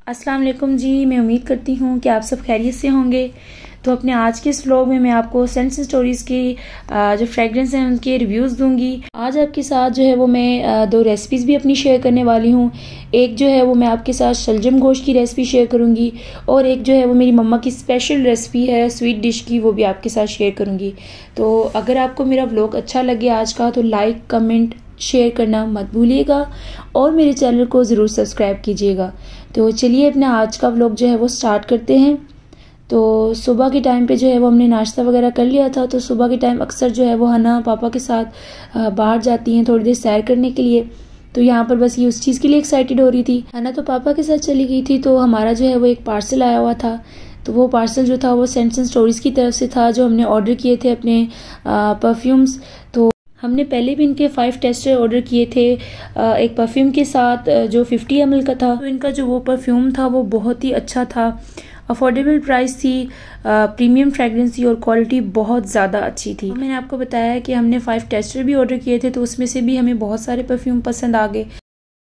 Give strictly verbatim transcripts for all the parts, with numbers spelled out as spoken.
अस्सलाम वालेकुम जी। मैं उम्मीद करती हूँ कि आप सब खैरियत से होंगे। तो अपने आज के इस व्लॉग में मैं आपको सेंट्स एंड स्टोरीज़ की जो फ्रेगरेंस हैं उनके रिव्यूज़ दूंगी। आज आपके साथ जो है वो मैं दो रेसिपीज़ भी अपनी शेयर करने वाली हूँ। एक जो है वो मैं आपके साथ शलजम गोश्त की रेसिपी शेयर करूँगी और एक जो है वो मेरी मम्मा की स्पेशल रेसिपी है स्वीट डिश की, वो भी आपके साथ शेयर करूँगी। तो अगर आपको मेरा व्लॉग अच्छा लगे आज का तो लाइक कमेंट शेयर करना मत भूलिएगा और मेरे चैनल को ज़रूर सब्सक्राइब कीजिएगा। तो चलिए अपना आज का व्लॉग जो है वो स्टार्ट करते हैं। तो सुबह के टाइम पे जो है वो हमने नाश्ता वगैरह कर लिया था। तो सुबह के टाइम अक्सर जो है वो हना पापा के साथ बाहर जाती हैं थोड़ी देर सैर करने के लिए। तो यहाँ पर बस ये उस चीज़ के लिए एक्साइटेड हो रही थी। हना तो पापा के साथ चली गई थी। तो हमारा जो है वो एक पार्सल आया हुआ था। तो वो पार्सल जो था वो सेंट्स एंड स्टोरीज़ की तरफ से था, जो हमने ऑर्डर किए थे अपने परफ्यूम्स। तो हमने पहले भी इनके फाइव टेस्टर ऑर्डर किए थे एक परफ्यूम के साथ जो फिफ्टी एम एल का था। तो इनका जो वो परफ्यूम था वो बहुत ही अच्छा था, अफोर्डेबल प्राइस थी, प्रीमियम फ्रेगरेंस थी और क्वालिटी बहुत ज़्यादा अच्छी थी। मैंने आपको बताया कि हमने फाइव टेस्टर भी ऑर्डर किए थे, तो उसमें से भी हमें बहुत सारे परफ्यूम पसंद आ गए।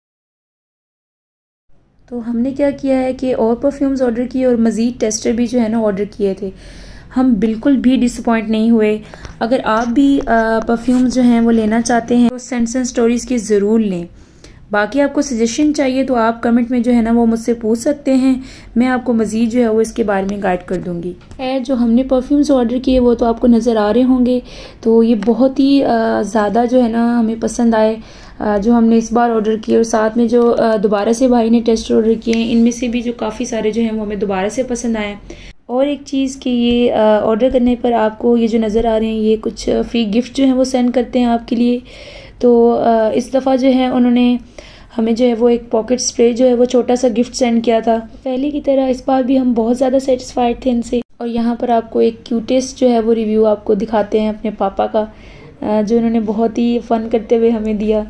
तो हमने क्या किया है कि और परफ्यूम्स ऑर्डर किए और मज़ीद टेस्टर भी जो है ना ऑर्डर किए थे। हम बिल्कुल भी डिसअपॉइंट नहीं हुए। अगर आप भी परफ्यूम्स जो हैं वो लेना चाहते हैं तो सेंट्स एंड स्टोरीज़ की ज़रूर लें। बाकी आपको सजेशन चाहिए तो आप कमेंट में जो है ना वो मुझसे पूछ सकते हैं, मैं आपको मज़ीद जो है वो इसके बारे में गाइड कर दूंगी। है जो हमने परफ्यूम्स ऑर्डर किए वो तो आपको नज़र आ रहे होंगे। तो ये बहुत ही ज़्यादा जो है ना हमें पसंद आए जो हमने इस बार ऑर्डर किए, और साथ में जो दोबारा से भाई ने टेस्ट ऑर्डर किए हैं इनमें से भी जो काफ़ी सारे जो हैं वो हमें दोबारा से पसंद आए। और एक चीज़ कि ये ऑर्डर करने पर आपको ये जो नज़र आ रहे हैं ये कुछ फ्री गिफ्ट जो हैं वो सेंड करते हैं आपके लिए। तो इस दफ़ा जो है उन्होंने हमें जो है वो एक पॉकेट स्प्रे जो है वो छोटा सा गिफ्ट सेंड किया था। पहले की तरह इस बार भी हम बहुत ज़्यादा सेटिस्फाइड थे इनसे। और यहाँ पर आपको एक क्यूटेस्ट जो है वो रिव्यू आपको दिखाते हैं अपने पापा का, जो उन्होंने बहुत ही फ़न करते हुए हमें दिया।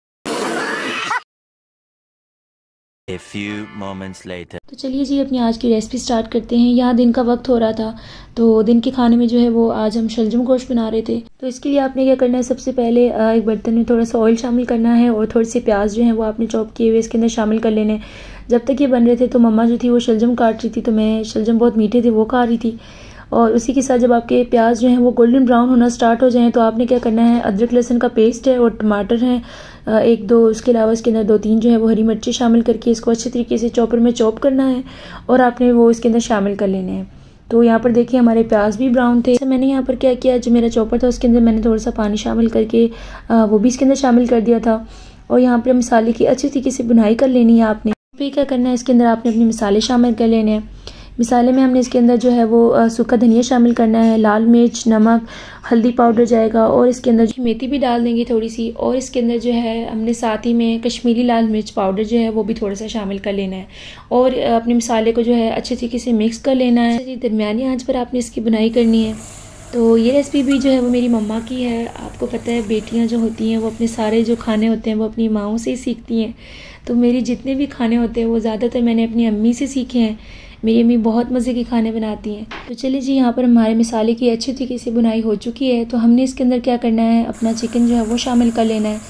A few moments later. तो चलिए जी अपनी आज की रेसिपी स्टार्ट करते हैं। यहाँ दिन का वक्त हो रहा था तो दिन के खाने में जो है वो आज हम शलजम गोश्त बना रहे थे। तो इसके लिए आपने क्या करना है, सबसे पहले एक बर्तन में थोड़ा सा ऑयल शामिल करना है और थोड़ी सी प्याज जो है वो आपने चॉप किए हुए इसके अंदर शामिल कर लेने। जब तक ये बन रहे थे तो मम्मा जो थी वो शलजम काट रही थी, तो मैं शलजम बहुत मीठे थे वो खा रही थी। और उसी के साथ जब आपके प्याज जो हैं वो गोल्डन ब्राउन होना स्टार्ट हो जाएं तो आपने क्या करना है, अदरक लहसुन का पेस्ट है और टमाटर हैं एक दो, उसके अलावा इसके अंदर दो तीन जो है वो हरी मिर्ची शामिल करके इसको अच्छे तरीके से चॉपर में चॉप करना है और आपने वो इसके अंदर शामिल कर लेने हैं। तो यहाँ पर देखिए हमारे प्याज भी ब्राउन थे। मैंने यहाँ पर क्या किया, जो मेरा चॉपर था उसके अंदर मैंने थोड़ा सा पानी शामिल करके वो भी इसके अंदर शामिल कर दिया था। और यहाँ पर मसाले की अच्छी तरीके से बुनाई कर लेनी है आपने। फिर क्या करना है, इसके अंदर आपने अपने मसाले शामिल कर लेने हैं। मिसाले में हमने इसके अंदर जो है वो सूखा धनिया शामिल करना है, लाल मिर्च, नमक, हल्दी पाउडर जाएगा और इसके अंदर मेथी भी डाल देंगे थोड़ी सी। और इसके अंदर जो है हमने साथ ही में कश्मीरी लाल मिर्च पाउडर जो है वो भी थोड़ा सा शामिल कर लेना है और अपने मसाले को जो है अच्छे तरीके से मिक्स कर लेना है। दरमियानी आंच पर आपने इसकी बुनाई करनी है। तो ये रेसिपी भी जो है वो मेरी मम्मा की है। आपको पता है बेटियाँ जो होती हैं वो अपने सारे जो खाने होते हैं वो अपनी माँओं से ही सीखती हैं। तो मेरी जितने भी खाने होते हैं वो ज़्यादातर मैंने अपनी अम्मी से सीखे हैं। मेरी अम्मी बहुत मज़े के खाने बनाती हैं। तो चलिए जी यहाँ पर हमारे मसाले की अच्छी तरीके से बुनाई हो चुकी है। तो हमने इसके अंदर क्या करना है, अपना चिकन जो है वो शामिल कर लेना है।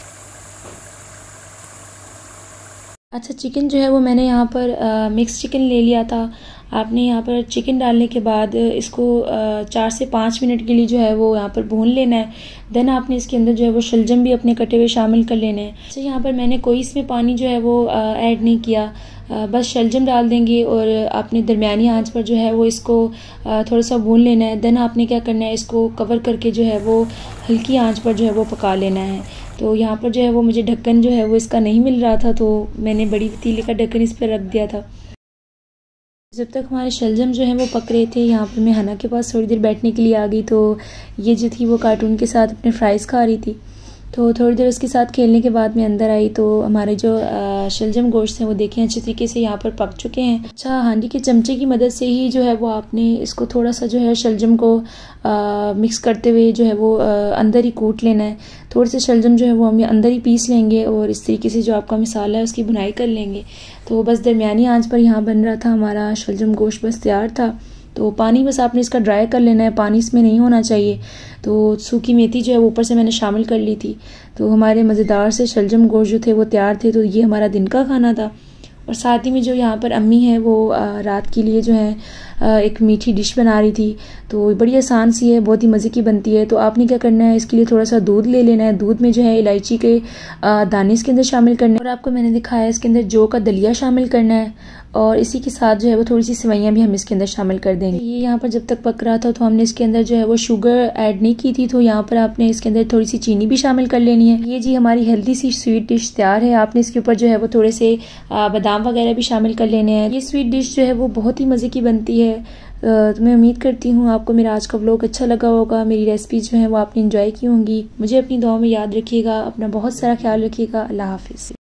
अच्छा, चिकन जो है वो मैंने यहाँ पर आ, मिक्स चिकन ले लिया था। आपने यहाँ पर चिकन डालने के बाद इसको आ, चार से पाँच मिनट के लिए जो है वो यहाँ पर भून लेना है। देन आपने इसके अंदर जो है वो शलजम भी अपने कटे हुए शामिल कर लेने हैं। अच्छा, यहाँ पर मैंने कोई इसमें पानी जो है वो ऐड नहीं किया, आ, बस शलजम डाल देंगे और आपने दरमियानी आंच पर जो है वो इसको आ, थोड़ा सा भून लेना है। देन आपने क्या करना है, इसको कवर करके जो है वो हल्की आंच पर जो है वो पका लेना है। तो यहाँ पर जो है वो मुझे ढक्कन जो है वो इसका नहीं मिल रहा था, तो मैंने बड़ी पतीले का ढक्कन इस पर रख दिया था। जब तक हमारे शलजम जो हैं वो पक रहे थे, यहाँ पर मैं हना के पास थोड़ी देर बैठने के लिए आ गई। तो ये जो थी वो कार्टून के साथ अपने फ्राइज़ खा रही थी। तो थोड़ी देर उसके साथ खेलने के बाद मैं अंदर आई तो हमारे जो शलजम गोश्त हैं वो देखें अच्छे तरीके से यहाँ पर पक चुके हैं। अच्छा, हांडी के चमचे की मदद से ही जो है वो आपने इसको थोड़ा सा जो है शलजम को आ, मिक्स करते हुए जो है वो आ, अंदर ही कूट लेना है। थोड़े से शलजम जो है वो हम अंदर ही पीस लेंगे और इस तरीके से जो आपका मसाला है उसकी बुनाई कर लेंगे। तो बस दरमियानी आंच पर यहाँ बन रहा था हमारा शलजम गोश्त, बस तैयार था। तो पानी बस आपने इसका ड्राई कर लेना है, पानी इसमें नहीं होना चाहिए। तो सूखी मेथी जो है ऊपर से मैंने शामिल कर ली थी। तो हमारे मज़ेदार से शलजम गोश्त जो थे वो तैयार थे। तो ये हमारा दिन का खाना था और साथ ही में जो यहाँ पर अम्मी है वो रात के लिए जो है एक मीठी डिश बना रही थी। तो बड़ी आसान सी है, बहुत ही मज़े की बनती है। तो आपने क्या करना है, इसके लिए थोड़ा सा दूध ले लेना है। दूध में जो है इलायची के दाने इसके अंदर शामिल करने हैं और आपको मैंने दिखाया है इसके अंदर जौ का दलिया शामिल करना है और इसी के साथ जो है वो थोड़ी सी सेवइयाँ भी हम इसके अंदर शामिल कर देंगे। ये यहाँ पर जब तक पक रहा था तो हमने इसके अंदर जो है वो शुगर ऐड नहीं की थी, तो यहाँ पर आपने इसके अंदर थोड़ी सी चीनी भी शामिल कर लेनी है। ये जी हमारी हेल्दी सी स्वीट डिश तैयार है। आपने इसके ऊपर जो है वो थोड़े से बादाम वगैरह भी शामिल कर लेने हैं। ये स्वीट डिश जो है वो बहुत ही मज़े की बनती है। तो मैं उम्मीद करती हूँ आपको मेरा आज का व्लॉग अच्छा लगा होगा। मेरी रेसिपी जो है वो आपने इंजॉय की होंगी। मुझे अपनी दुआ में याद रखिएगा, अपना बहुत सारा ख्याल रखिएगा। अल्लाह हाफिज़।